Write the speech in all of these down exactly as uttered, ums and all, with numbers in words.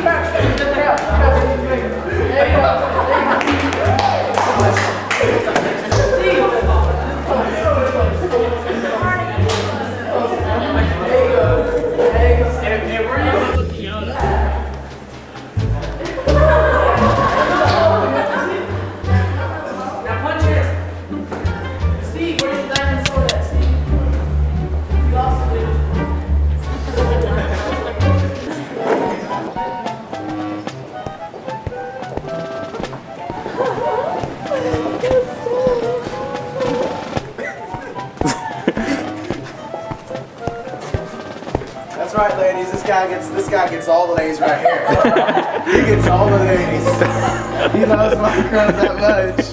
That's right, ladies. This guy gets this guy gets all the ladies right here. He gets all the ladies. He loves my crowd that much.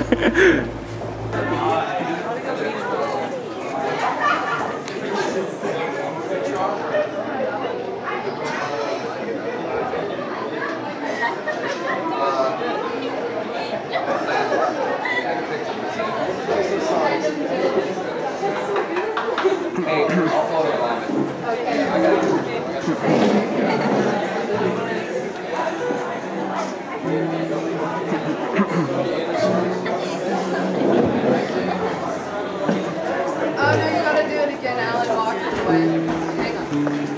Hey, I'll follow along. Okay. I got it. Oh no, you gotta do it again, Alan. Walk away. Hang on.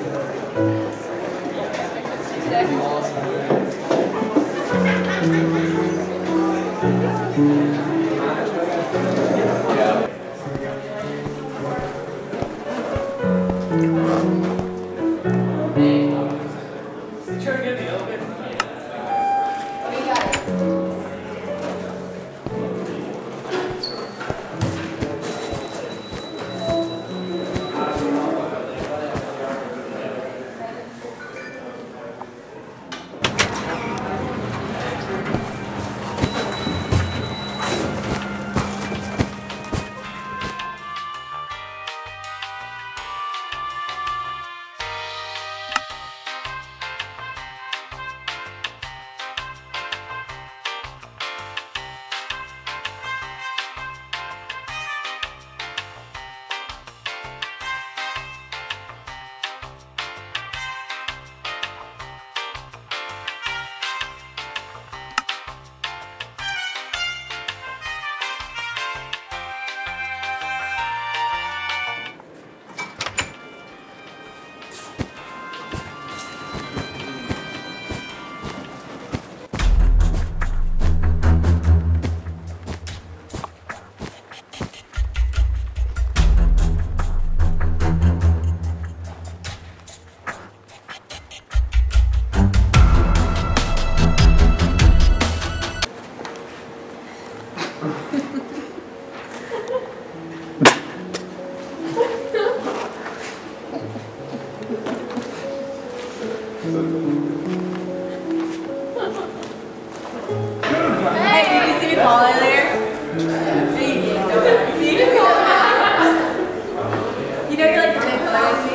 Hey, did you see me fall in there? See? See? You know you're like the same color as me?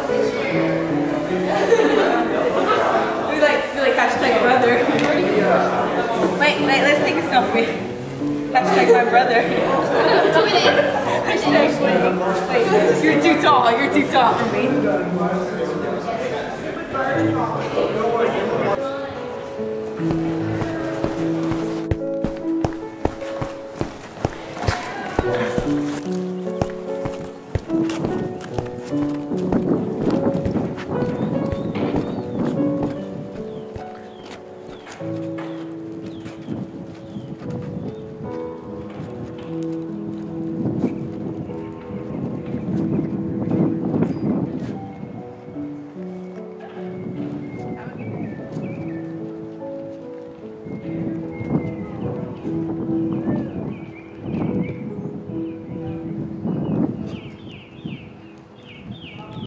We like, we like hashtag brother. Wait, wait, let's take a selfie. Hashtag my brother. Hashtag twinning. Wait, you're too tall, you're too tall for me. Thank you.